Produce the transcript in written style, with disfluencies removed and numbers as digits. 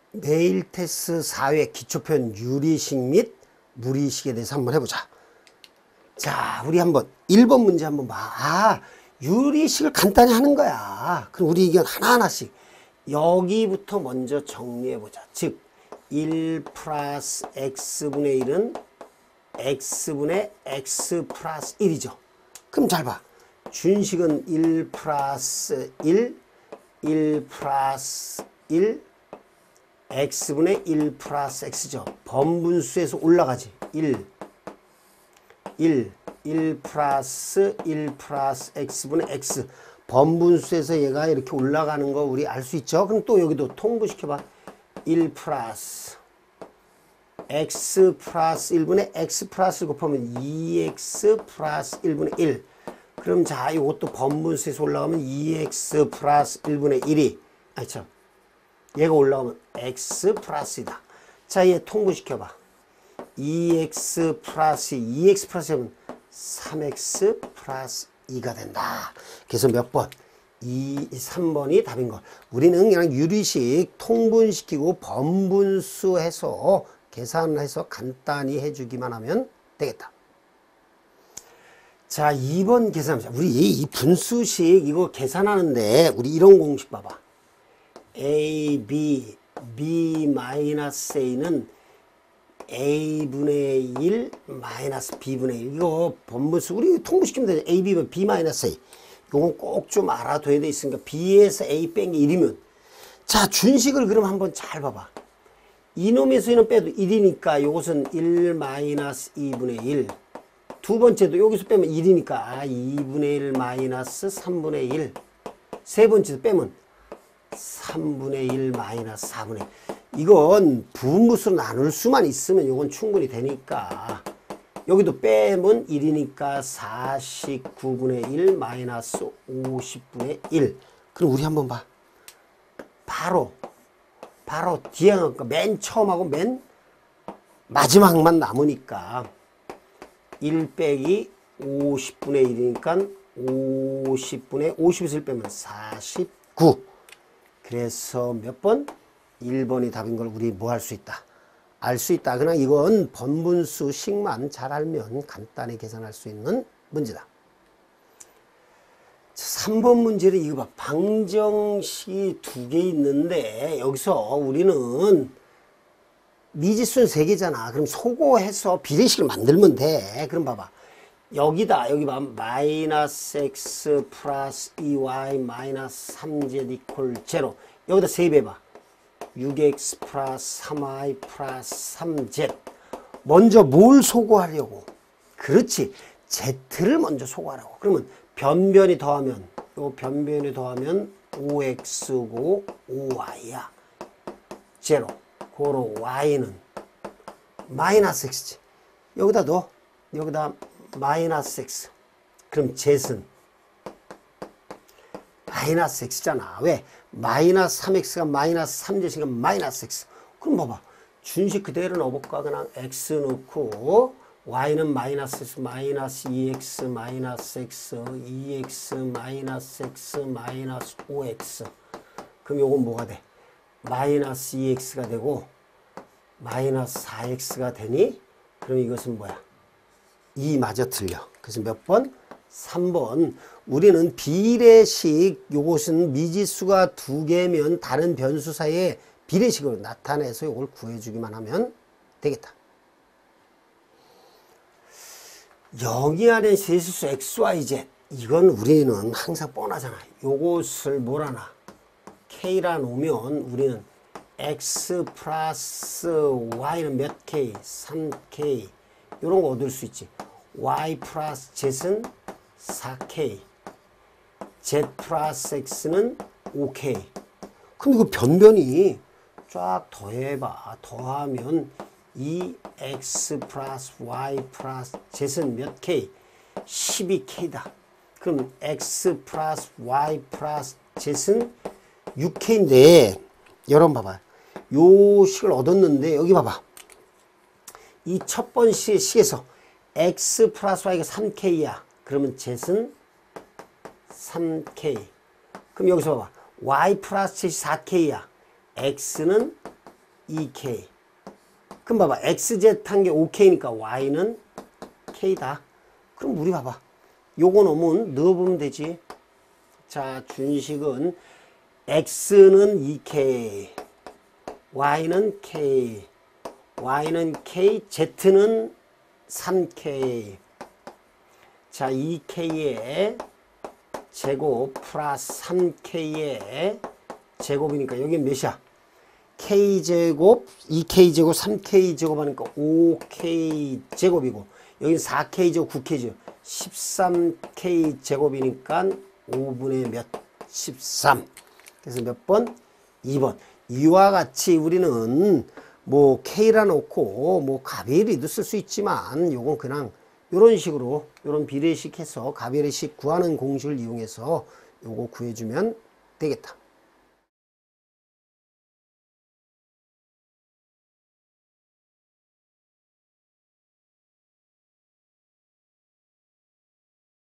내일 테스트 4회 기초편 유리식 및 무리식에 대해서 한번 해보자. 자, 우리 한번 1번 문제 한번 봐. 아, 유리식을 간단히 하는 거야. 그럼 우리 이건 하나하나씩 여기부터 먼저 정리해보자. 즉 1 플러스 x분의 1은 x분의 x 플러스 1이죠. 그럼 잘 봐. 준식은 1 플러스 1, 1 플러스 1, x분의 1 플러스 x죠. 번분수에서 올라가지. 1 플러스 1 플러스 x분의 x. 번분수에서 얘가 이렇게 올라가는 거 우리 알 수 있죠. 그럼 또 여기도 통분시켜봐. 1 플러스 x 플러스 1분의 x 플러스 곱하면 2x 플러스 1분의 1. 그럼 자, 이것도 번분수에서 올라가면 2x 플러스 1분의 1이, 아니 참, 얘가 올라가면 x 플러스이다. 자, 얘 통분시켜봐. 2x 플러스 2x 플러스 하면 3x 플러스 2가 된다. 그래서 몇 번? 3번이 답인 걸. 우리는 그냥 유리식 통분시키고 번분수해서 계산해서 간단히 해주기만 하면 되겠다. 자, 2번 계산합시다. 우리 이 분수식 이거 계산하는데 우리 이런 공식 봐봐. a, b, b 마이너스 a는 a분의 1 마이너스 b분의 1. 이거 번분수 우리 통분시키면 되죠. a, b면 b 마이너스 a. 이건 꼭 좀 알아둬야 돼 있으니까 b에서 a 뺀 게 1이면, 자, 준식을 그럼 한번 잘 봐봐. 이놈에서 이놈 빼도 1이니까 이것은 1 마이너스 2분의 1. 두 번째도 여기서 빼면 1이니까 2분의 1 마이너스 3분의 1. 세 번째도 빼면 3분의 1 마이너스 4분의 1. 이건 부분수로 나눌 수만 있으면 이건 충분히 되니까 여기도 빼면 1이니까 49분의 1 마이너스 50분의 1. 그럼 우리 한번 봐. 바로 뒤에 맨 처음하고 맨 마지막만 남으니까 1 빼기 50분의 1이니까 50분의 50에서 1 빼면 49. 그래서 몇 번? 1번이 답인 걸 우리 뭐 할 수 있다? 알 수 있다. 그냥 이건 번분수식만 잘 알면 간단히 계산할 수 있는 문제다. 3번 문제를 이거 봐. 방정식이 2개 있는데 여기서 우리는 미지수는 3개잖아. 그럼 소거해서 비례식을 만들면 돼. 그럼 봐봐. 여기다, 여기 봐. 마이너스 x 플러스 2y 마이너스 3z 이퀄 0. 여기다 3배 봐. 6x 플러스 3y 플러스 3z. 먼저 뭘 소거하려고? 그렇지. z를 먼저 소거하라고. 그러면 변변이 더하면, 요 변변이 더하면 5x고 5y야. 0. 고로 y는 마이너스 x지. 여기다 넣어. 여기다 마이너스 x. 그럼 z는 마이너스 x잖아. 왜? 마이너스 3x가 마이너스 3z니까 마이너스 x. 그럼 봐봐. 준식 그대로 넣어볼까? 그냥 x 넣고 y는 마이너스 x, 마이너스 2x 마이너스 x, 2x 마이너스 x 마이너스 5x. 그럼 요건 뭐가 돼? 마이너스 2x가 되고 마이너스 4x가 되니? 그럼 이것은 뭐야? 2 마저 틀려. 그래서 몇 번? 3번. 우리는 비례식, 요것은 미지수가 2개면 다른 변수 사이에 비례식으로 나타내서 이걸 구해주기만 하면 되겠다. 여기 안에 세수수 x, y, z. 이건 우리는 항상 뻔하잖아. 요것을 뭐라나? k라 놓으면 우리는 x 플러스 y는 몇 k? 3k. 이런 거 얻을 수 있지. y 플러스 z는 4k. z 플러스 x는 5k. 그럼 이거 변변이 쫙 더해봐. 더하면 2x 플러스 y 플러스 z는 몇 k? 12k다. 그럼 x 플러스 y 플러스 z는 6k인데 여러분 봐봐. 요 식을 얻었는데 여기 봐봐. 이 첫 번 식에서 x 플러스 y가 3k야. 그러면 z는 3k. 그럼 여기서 봐봐. y 플러스 z이 4k야. x는 2K. 그럼 봐봐. XZ 한 게 5K니까 Y는 K다. 그럼 우리 봐봐. 요거 넣어보면 되지. 자, 준식은 X는 2K, Y는 K, Y는 K, Z는 3K. 자, 2K의 제곱 플러스 3K의 제곱이니까 여기 몇이야? K제곱, 2K제곱, 3K제곱 하니까 5K제곱이고 여긴 4K제곱, 9K제곱 13K제곱이니까 5분의 몇? 13. 그래서 몇 번? 2번. 이와 같이 우리는 뭐 K라 놓고 뭐 가비리도 쓸 수 있지만 요건 그냥 요런 식으로 요런 비례식 해서 가비례식 구하는 공식을 이용해서 요거 구해주면 되겠다.